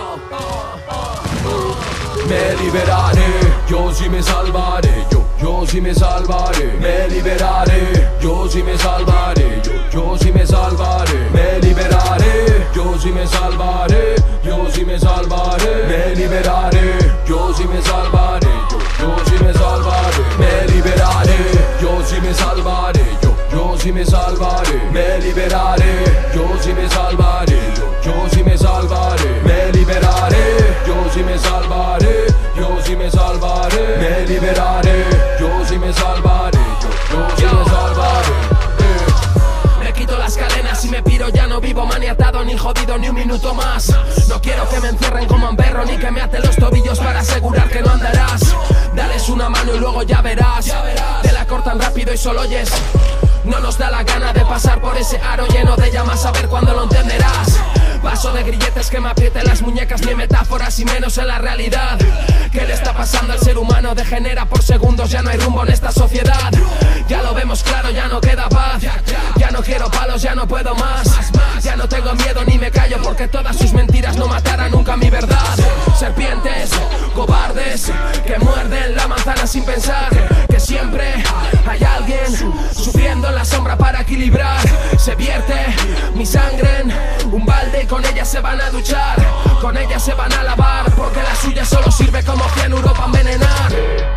Me liberaré, yo sí me salvaré, yo sí me salvaré. Me liberaré, yo sí me salvaré, yo sí me salvaré. Me liberaré, yo sí me salvaré, yo sí me salvaré. Me liberaré, yo sí me salvaré, yo sí me salvaré. Me liberaré, yo sí me salvaré, yo sí me salvaré. Me liberaré, yo sí me salvaré, yo sí me salvaré. Me liberaré, yo sí me salvaré, yo sí me salvaré. Me liberaré, yo sí me salvaré, yo sí me salvaré. Me quito las cadenas y me piro, ya no vivo maniatado ni jodido ni un minuto más. No quiero que me encierren como un perro ni que me aten los tobillos para asegurar que no andarás. Dales una mano y luego ya verás. Te la cortan rápido y solo oyes. No nos da la gana de pasar por ese aro lleno de llamas, a ver cuándo lo entenderás. Paso de grilletes que me aprieten las muñecas, ni metáforas y menos en la realidad. ¿Qué le está pasando al ser humano? Degenera por segundos, ya no hay rumbo en esta sociedad. Ya lo vemos claro, ya no queda paz. Ya no quiero palos, ya no puedo más. Ya no tengo miedo ni me callo, porque todas sus mentiras no matarán nunca mi verdad. Serpientes, cobardes, que muerden la manzana sin pensar que siempre hay alguien sufriendo en la sombra para equilibrar. Se vierte mi sangre en un balde y con ella se van a duchar, con ella se van a lavar, porque la suya solo sirve como cianuro para envenenar.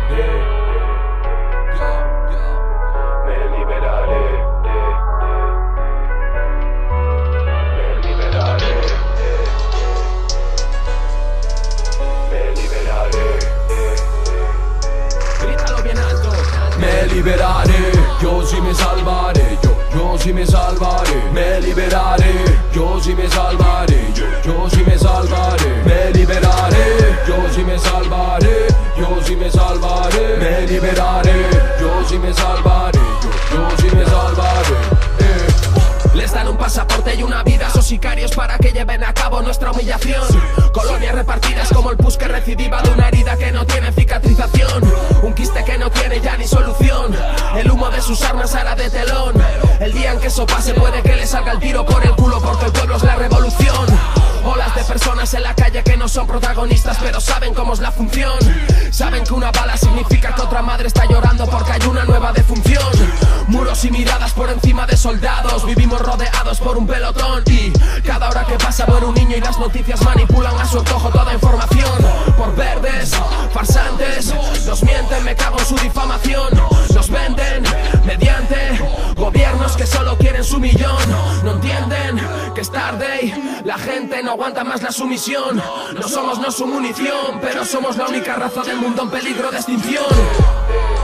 Me liberaré, me liberaré, me liberaré. Grítalo bien alto. Me liberaré, yo sí me salvaré, yo sí me salvaré. Me liberaré, yo sí me salvaré, yo sí me salvaré. Me liberaré, yo sí me salvaré, yo sí me salvaré. Me liberaré, yo sí me salvaré, yo sí me salvaré. Les dan un pasaporte y una vida a esos sicarios para que lleven a cabo nuestra humillación. Colonias repartidas como el pus que recidiva de una herida que no tiene cicatrización. Un quiste que no tiene ya ni solución. El humo de sus armas hará de telón. El día en que eso pase puede que le salga el tiro por el culo, porque el pueblo es la revolución. Olas de personas en la calle que no son protagonistas, pero saben cómo es la función. Saben que una bala significa que otra madre está llorando porque hay una nueva defunción. Muros y miradas por encima de soldados, vivimos rodeados por un pelotón. Y cada hora que pasa muere un niño y las noticias manipulan a su antojo toda información. Por verdes, farsantes, nos mienten, me cago en su difamación. Nos venden mediante gobiernos que solo quieren su millón. No entienden que es tarde y la gente no aguanta más la sumisión. No somos no su munición, pero somos la única raza del mundo en peligro de extinción.